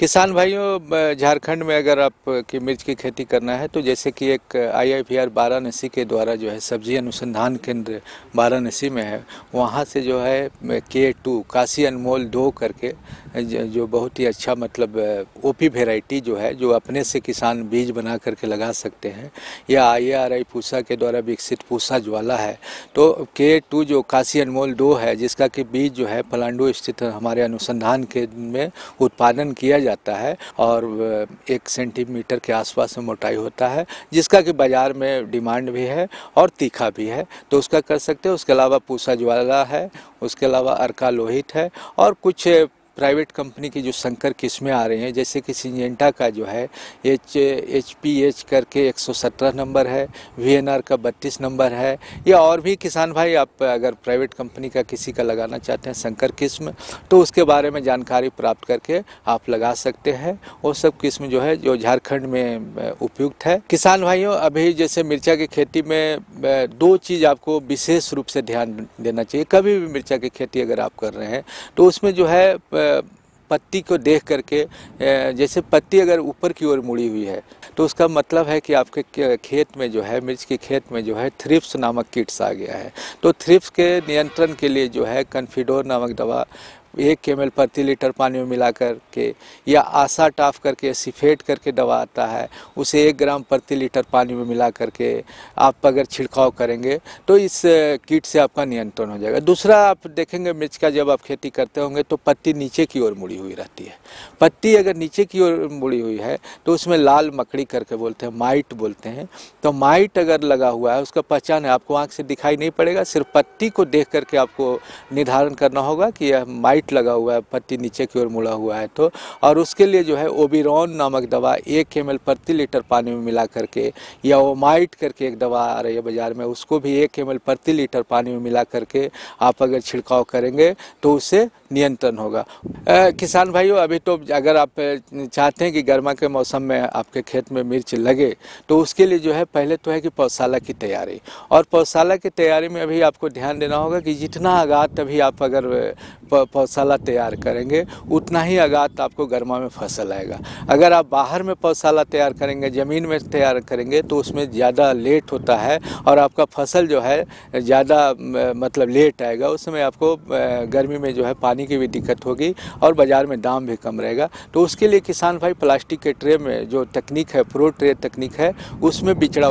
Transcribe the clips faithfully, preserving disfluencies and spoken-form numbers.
किसान भाइयों, झारखंड में अगर आप की मिर्च की खेती करना है तो जैसे कि एक I I P R Varanasi के द्वारा जो है सब्जी अनुसंधान केंद्र वाराणसी में है, वहाँ से जो है के टू काशी अनमोल दो करके जो बहुत ही अच्छा मतलब ओपी वेराइटी जो है जो अपने से किसान बीज बना करके लगा सकते हैं, या आई आर आई पूसा के द्वारा विकसित पूसा ज्वाला है। तो के टू जो काशी अनमोल दो है जिसका कि बीज जो है पलांडू स्थित हमारे अनुसंधान केंद्र में उत्पादन किया जाता है और एक सेंटीमीटर के आसपास में मोटाई होता है, जिसका कि बाज़ार में डिमांड भी है और तीखा भी है, तो उसका कर सकते हैं। उसके अलावा पूसा ज्वाला है, उसके अलावा अर्का लोहित है और कुछ प्राइवेट कंपनी की जो संकर किस्में आ रही हैं, जैसे कि सिंजेंटा का जो है एच एच पी एच करके एक सौ सत्रह नंबर है, वी एन आर का बत्तीस नंबर है, या और भी किसान भाई आप अगर प्राइवेट कंपनी का किसी का लगाना चाहते हैं संकर किस्म तो उसके बारे में जानकारी प्राप्त करके आप लगा सकते हैं। वो सब किस्म जो है जो झारखंड में उपयुक्त है। किसान भाइयों, अभी जैसे मिर्चा की खेती में दो चीज़ आपको विशेष रूप से ध्यान देना चाहिए। कभी भी मिर्चा की खेती अगर आप कर रहे हैं तो उसमें जो है पत्ती को देख करके, जैसे पत्ती अगर ऊपर की ओर मुड़ी हुई है तो उसका मतलब है कि आपके खेत में जो है मिर्च के खेत में जो है थ्रिप्स नामक कीट्स आ गया है। तो थ्रिप्स के नियंत्रण के लिए जो है कन्फिडोर नामक दवा एक एम एल प्रति लीटर पानी में मिला करके, या आशा टाफ करके सिफेट करके दवा आता है, उसे एक ग्राम प्रति लीटर पानी में मिला करके आप अगर छिड़काव करेंगे तो इस कीट से आपका नियंत्रण हो जाएगा। दूसरा, आप देखेंगे मिर्च का जब आप खेती करते होंगे तो पत्ती नीचे की ओर मुड़ी हुई रहती है। पत्ती अगर नीचे की ओर मुड़ी हुई है तो उसमें लाल मकड़ी करके बोलते हैं, माइट बोलते हैं। तो माइट अगर लगा हुआ है उसका पहचान है, आपको आँख से दिखाई नहीं पड़ेगा, सिर्फ पत्ती को देख करके आपको निर्धारण करना होगा कि यह माइट लगा हुआ है, पत्ती नीचे की ओर मुड़ा हुआ है। तो और उसके लिए जो है ओबिरॉन नामक दवा एक एम एल प्रति लीटर पानी में मिला करके, या ओमाइट करके एक दवा आ रही है बाजार में, उसको भी एक एम एल प्रति लीटर पानी में मिला करके आप अगर छिड़काव करेंगे तो उससे नियंत्रण होगा। आ, किसान भाइयों, अभी तो अगर आप चाहते हैं कि गर्मा के मौसम में आपके खेत में मिर्च लगे तो उसके लिए जो है पहले तो है कि पौधशाला की तैयारी, और पौधशाला की तैयारी में अभी आपको ध्यान देना होगा कि जितना आगात अभी आप अगर पौधशाला तैयार करेंगे उतना ही आगात आपको गर्मा में फसल आएगा। अगर आप बाहर में पौधशाला तैयार करेंगे, ज़मीन में तैयार करेंगे तो उसमें ज़्यादा लेट होता है और आपका फसल जो है ज़्यादा मतलब लेट आएगा। उस समय आपको गर्मी में जो है पानी की भी दिक्कत होगी और बाज़ार में दाम भी कम रहेगा। तो उसके लिए किसान भाई प्लास्टिक के ट्रे में जो तकनीक है, प्रो ट्रे तकनीक है, उसमें बिचड़ा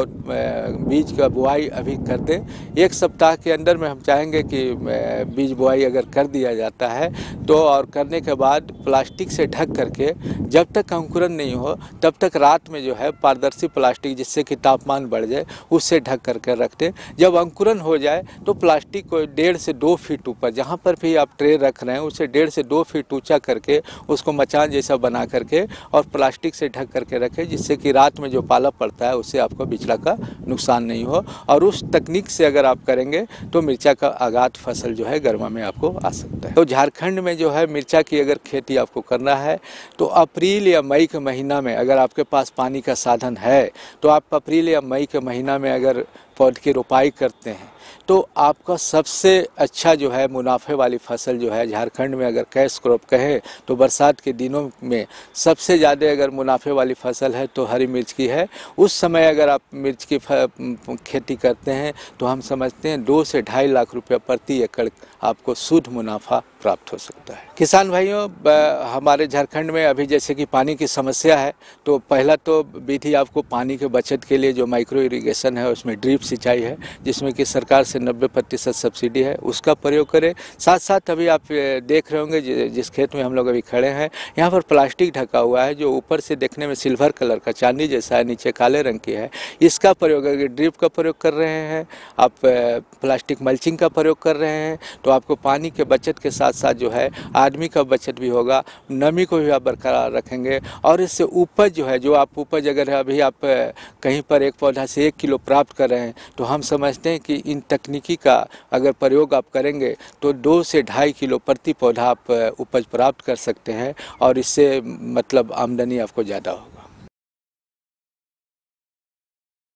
बीज का बुआई अभी कर दें। एक सप्ताह के अंदर में हम चाहेंगे कि बीज बुआई अगर कर दिया जाता है तो, और करने के बाद प्लास्टिक से ढक करके जब तक अंकुरन नहीं हो तब तक रात में जो है पारदर्शी प्लास्टिक, जिससे कि तापमान बढ़ जाए, उससे ढक करके रख दें। जब अंकुरन हो जाए तो प्लास्टिक को डेढ़ से दो फीट ऊपर, जहाँ पर भी आप ट्रे रख रहे हैं उसे डेढ़ से दो फीट ऊंचा करके उसको मचान जैसा बना करके और प्लास्टिक से ढक करके रखें, जिससे कि रात में जो पाला पड़ता है उससे आपको बिचड़ा का नुकसान नहीं हो। और उस तकनीक से अगर आप करेंगे तो मिर्चा का आगात फसल जो है गर्मा में आपको आ सकता है। तो झारखंड में जो है मिर्चा की अगर खेती आपको करना है तो अप्रैल या मई के महीना में, अगर आपके पास पानी का साधन है तो आप अप्रैल या मई के महीना में अगर पौधे की रोपाई करते हैं तो आपका सबसे अच्छा जो है मुनाफे वाली फसल जो है झारखंड में, अगर कैश क्रॉप कहें तो बरसात के दिनों में सबसे ज़्यादा अगर मुनाफे वाली फसल है तो हरी मिर्च की है। उस समय अगर आप मिर्च की खेती करते हैं तो हम समझते हैं दो से ढाई लाख रुपया प्रति एकड़ आपको शुद्ध मुनाफा प्राप्त हो सकता है। किसान भाइयों, हमारे झारखंड में अभी जैसे कि पानी की समस्या है, तो पहला तो विधि आपको पानी के बचत के लिए जो माइक्रो इरिगेशन है उसमें ड्रिप सिंचाई है, जिसमें कि सरकार से नब्बे प्रतिशत सब्सिडी है, उसका प्रयोग करें। साथ साथ अभी आप देख रहे होंगे जिस खेत में हम लोग अभी खड़े हैं यहाँ पर प्लास्टिक ढका हुआ है जो ऊपर से देखने में सिल्वर कलर का चांदी जैसा है, नीचे काले रंग की है। इसका प्रयोग, अगर ड्रिप का प्रयोग कर रहे हैं आप, प्लास्टिक मल्चिंग का प्रयोग कर रहे हैं तो आपको पानी के बचत के साथ साथ जो है आदमी का बचत भी होगा, नमी को भी आप बरकरार रखेंगे। और इससे उपज जो है, जो आप उपज अगर अभी आप कहीं पर एक पौधा से एक किलो प्राप्त कर रहे हैं तो हम समझते हैं कि इन तकनीकी का अगर प्रयोग आप करेंगे तो दो से ढाई किलो प्रति पौधा आप उपज प्राप्त कर सकते हैं और इससे मतलब आमदनी आपको ज़्यादा होगा।